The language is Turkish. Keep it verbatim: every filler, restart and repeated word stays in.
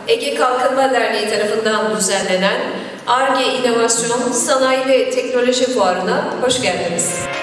Ege Kalkınma Derneği tarafından düzenlenen Ar-Ge İnovasyon, Sanayi ve Teknoloji Fuarı'na hoş geldiniz.